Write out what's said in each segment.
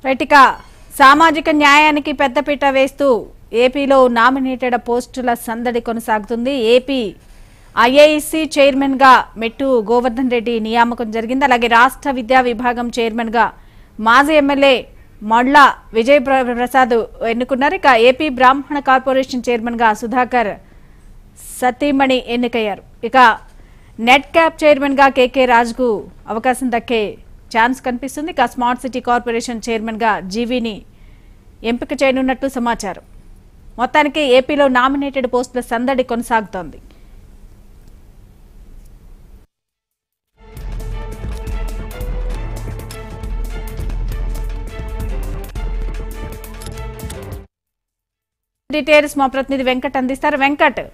రైటిక సామాజిక న్యాయానికి పెద్దపీట వేస్తూ ఏపీలో నామినేటెడ్ పోస్టుల సందడి కొనసాగుతుంది. ఏపీ ఐఏఎస్సీ చైర్మన్ గా మెట్టు గోవర్ధన్ రెడ్డి నియామకం జరిగింది. అలాగే రాష్ట్ర విద్యా విభాగం చైర్మన్ గా మాజీ ఎమ్మెల్యే మళ్ళ విజయ్ ప్రసాద్ ఎన్నుకున్నారు. ఇక ఏపీ బ్రాహ్మణ కార్పొరేషన్ చైర్మన్ గా సుధాకర్ సతీమణి ఎన్నికయ్యారు. ఇక నెట్ క్యాప్ చైర్మన్ గా కేకే రాజుకు అవకాశం దక్కే ఛాన్స్ కనిపిస్తుంది. ఇక స్మార్ట్ సిటీ కార్పొరేషన్ చైర్మన్ గా జీవీని ఎంపిక చేయనున్నట్టు సమాచారం. మొత్తానికి ఏపీలో నామినేటెడ్ పోస్టుల సందడి కొనసాగుతోంది. డీటెయిల్స్ మా ప్రతినిధి వెంకట్ అందిస్తారు. వెంకట్,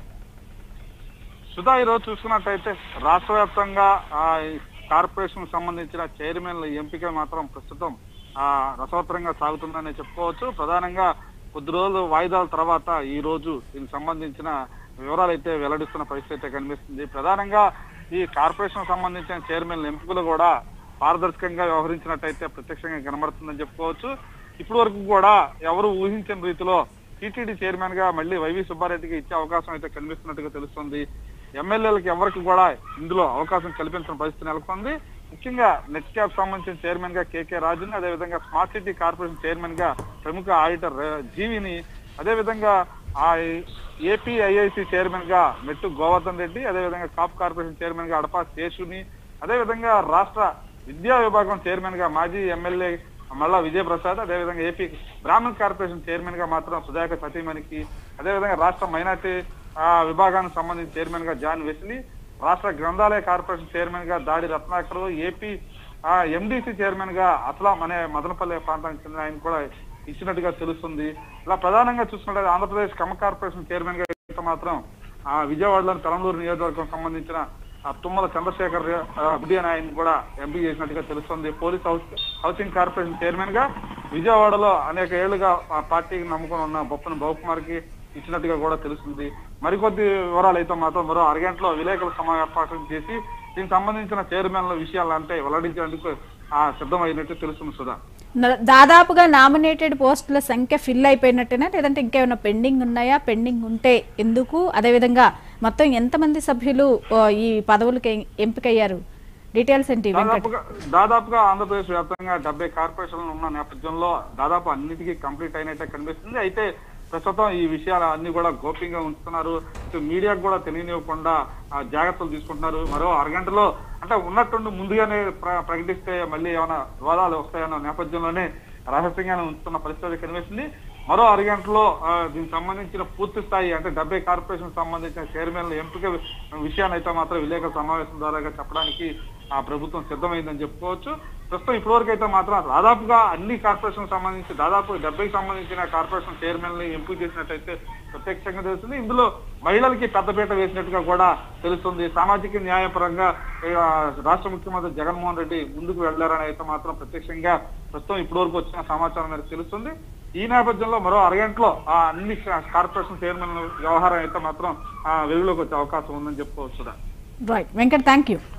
సుధా, ఈరోజు చూసుకున్నట్టయితే రాష్ట్ర వ్యాప్తంగా కార్పొరేషన్ సంబంధించిన చైర్మన్ల ఎంపిక మాత్రం ప్రస్తుతం రసవత్తరంగా సాగుతుందని చెప్పుకోవచ్చు. ప్రధానంగా కొద్ది రోజులు వాయిదాల తర్వాత ఈ రోజు దీనికి సంబంధించిన వివరాలు అయితే వెల్లడిస్తున్న పరిస్థితి అయితే కనిపిస్తుంది. ప్రధానంగా ఈ కార్పొరేషన్ సంబంధించిన చైర్మన్ల ఎంపికలు కూడా పారదర్శకంగా వ్యవహరించినట్టయితే ప్రత్యక్షంగా కనబడుతుందని చెప్పుకోవచ్చు. ఇప్పటి వరకు కూడా ఎవరు ఊహించిన రీతిలో టీటీడీ చైర్మన్ గా మళ్ళీ వైవి సుబ్బారెడ్డికి ఇచ్చే అవకాశం అయితే కనిపిస్తున్నట్టుగా తెలుస్తుంది. ఎమ్మెల్యేలకు ఎవరికి కూడా ఇందులో అవకాశం కల్పించిన పరిస్థితి నెలకొంది. ముఖ్యంగా నెట్ క్యాప్ సంబంధించిన చైర్మన్ గా కేకే రాజుని, అదేవిధంగా స్మార్ట్ సిటీ కార్పొరేషన్ చైర్మన్ గా ప్రముఖ ఆడిటర్ జీవిని, అదేవిధంగా ఏపీ ఐఐసి చైర్మన్ గా మెట్టు గోవర్ధన్ రెడ్డి, అదేవిధంగా కాప్ కార్పొరేషన్ చైర్మన్ గా అడపా శేషుని, అదేవిధంగా రాష్ట్ర విద్యా విభాగం చైర్మన్ గా మాజీ ఎమ్మెల్యే మళ్ళా విజయ్ ప్రసాద్, అదేవిధంగా ఏపీ బ్రాహ్మణ కార్పొరేషన్ చైర్మన్ గా మాత్రం సుధాకర్ సతీమణికి, అదేవిధంగా రాష్ట్ర మైనార్టీ విభాగానికి సంబంధించి చైర్మన్ గా జాన్ వెస్లీ, రాష్ట్ర గ్రంథాలయ కార్పొరేషన్ చైర్మన్ గా దాడి రత్నాకర్, ఏపీ ఎండిసి చైర్మన్ గా అస్లాం అనే మదనపల్లి ప్రాంతానికి చెందిన ఆయన కూడా ఇచ్చినట్టుగా తెలుస్తుంది. ఇలా ప్రధానంగా చూసుకుంటే ఆంధ్రప్రదేశ్ కమ్మ కార్పొరేషన్ చైర్మన్ గా మాత్రం విజయవాడలోని తలంలూరు నియోజకవర్గం సంబంధించిన తుమ్మల చంద్రశేఖర్ రెడ్డి అని ఆయన కూడా ఎంపీ చేసినట్టుగా తెలుస్తుంది. పోలీస్ హౌసింగ్ కార్పొరేషన్ చైర్మన్ గా విజయవాడలో అనేక ఏళ్లుగా ఆ పార్టీకి నమ్ముకుని ఉన్న బొప్పన బాబుకుమార్ కి ఇచ్చినట్టుగా కూడా తెలుస్తుంది. మరికొద్ది వివరాలు అయితే మాత్రం మరో అరగంటలో విలేకరుల సమావేశం చేసి దీనికి సంబంధించిన చైర్మన్ల విషయాలు అంటే వెల్లడించేందుకు సిద్ధమైనట్టు తెలుస్తుంది. సుధా, దాదాపుగా నామినేటెడ్ పోస్టుల సంఖ్య ఫిల్ అయిపోయినట్టేనా, లేదంటే ఇంకేమైనా పెండింగ్ ఉన్నాయా? పెండింగ్ ఉంటే ఎందుకు? అదేవిధంగా మొత్తం ఎంతమంది సభ్యులు ఈ పదవులకు ఎంపికయ్యారు? డీటెయిల్స్ ఏంటి? దాదాపుగా ఆంధ్రప్రదేశ్ వ్యాప్తంగా 70 కార్పొరేషన్లు ఉన్న నేపథ్యంలో దాదాపు అన్నిటికీ కంప్లీట్ అయినట్టే కనిపిస్తుంది. అయితే ప్రస్తుతం ఈ విషయాలు అన్ని కూడా గోప్యంగా ఉంచుతున్నారు. మీడియాకు కూడా తెలియనివ్వకుండా జాగ్రత్తలు తీసుకుంటున్నారు. మరో అరగంటలో అంటే ఉన్నట్టుండి ముందుగానే ప్రకటిస్తే మళ్ళీ ఏమైనా వివాదాలు వస్తాయన్న నేపథ్యంలోనే రహస్యంగానే ఉంచుతున్న పరిస్థితి కనిపిస్తుంది. మరో అరగంటలో దీనికి సంబంధించిన పూర్తి స్థాయి అంటే 70 కార్పొరేషన్ సంబంధించిన చైర్మన్ల ఎంపిక విషయాన్ని అయితే మాత్రం విలేకరుల సమావేశం ద్వారా చెప్పడానికి ప్రభుత్వం సిద్ధమైందని చెప్పుకోవచ్చు. ప్రస్తుతం ఇప్పటివరకు అయితే మాత్రం దాదాపుగా అన్ని కార్పొరేషన్ సంబంధించి దాదాపు 70కి సంబంధించిన కార్పొరేషన్ చైర్మన్లు ఎంపిక చేసినట్టయితే ప్రత్యక్షంగా తెలుస్తుంది. ఇందులో మహిళలకి పెద్దపీట వేసినట్టుగా కూడా తెలుస్తుంది. సామాజిక న్యాయపరంగా రాష్ట్ర ముఖ్యమంత్రి జగన్మోహన్ రెడ్డి ముందుకు వెళ్లారని అయితే మాత్రం ప్రత్యక్షంగా ప్రస్తుతం ఇప్పటివరకు వచ్చిన సమాచారం మేరకు తెలుస్తుంది. ఈ నేపథ్యంలో మరో అరగంటలో అన్ని కార్పొరేషన్ చైర్మన్ వ్యవహారం అయితే మాత్రం వెలుగులోకి వచ్చే అవకాశం ఉందని చెప్పుకోవచ్చు. Right Venkat, thank you.